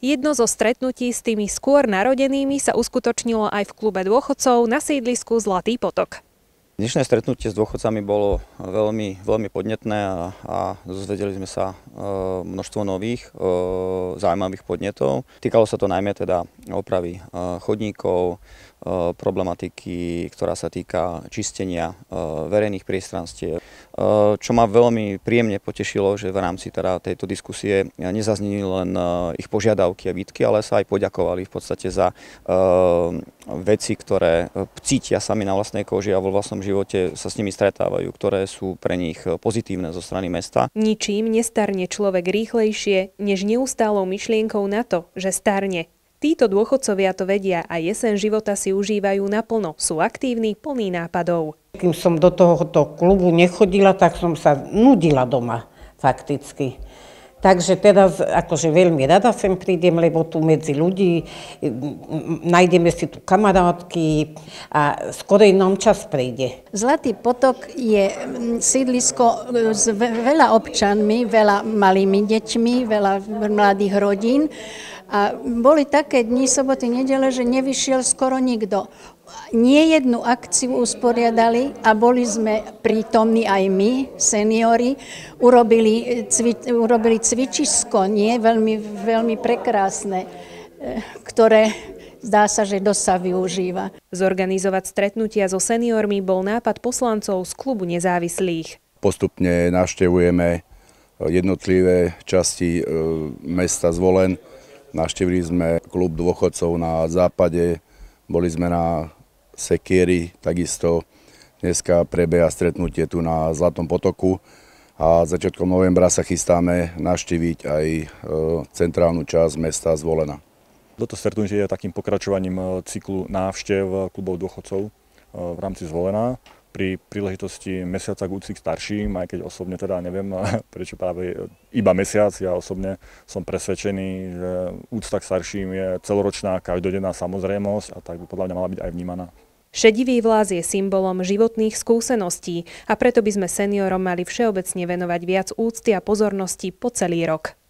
Jedno zo stretnutí s tými skôr narodenými sa uskutočnilo aj v klube dôchodcov na sídlisku Zlatý potok. Dnešné stretnutie s dôchodcami bolo veľmi podnetné a dozvedeli sme sa množstvo nových zaujímavých podnetov. Týkalo sa to najmä teda opravy chodníkov, problematiky, ktorá sa týka čistenia verejných priestranstiev. Čo ma veľmi príjemne potešilo, že v rámci teda tejto diskusie nezazneli len ich požiadavky a výtky, ale sa aj poďakovali v podstate za veci, ktoré cítia sami na vlastnej koži a vo vlastnom živote sa s nimi stretávajú, ktoré sú pre nich pozitívne zo strany mesta. Ničím nestarne človek rýchlejšie, než neustálou myšlienkou na to, že starne. Títo dôchodcovia to vedia a jeseň života si užívajú naplno. Sú aktívni, plní nápadov. Kým som do tohoto klubu nechodila, tak som sa nudila doma fakticky. Takže teraz akože veľmi rada sem prídem, lebo tu medzi ľudí nájdeme si tu kamarátky a skorej nám čas príde. Zlatý potok je sídlisko s veľa občanmi, veľa malými deťmi, veľa mladých rodín. A boli také dni, soboty, nedele, že nevyšiel skoro nikto. Nie jednu akciu usporiadali a boli sme prítomní aj my, seniori. Urobili cvičisko, nie? Veľmi prekrásne, ktoré zdá sa, že dosť sa využíva. Zorganizovať stretnutia so seniormi bol nápad poslancov z klubu nezávislých. Postupne navštevujeme jednotlivé časti mesta Zvolen. Navštívili sme klub dôchodcov na západe, boli sme na Sekieri, takisto dneska prebieha stretnutie tu na Zlatom potoku a začiatkom novembra sa chystáme navštíviť aj centrálnu časť mesta Zvolena. Toto stretnutie je takým pokračovaním cyklu návštev klubov dôchodcov v rámci Zvolena. Pri príležitosti mesiaca k úcti k starším, aj keď osobne teda neviem, prečo práve iba mesiac, ja osobne som presvedčený, že úcta k starším je celoročná, každodenná samozrejmosť a tak by podľa mňa mala byť aj vnímaná. Šedivý vlás je symbolom životných skúseností a preto by sme seniorom mali všeobecne venovať viac úcty a pozornosti po celý rok.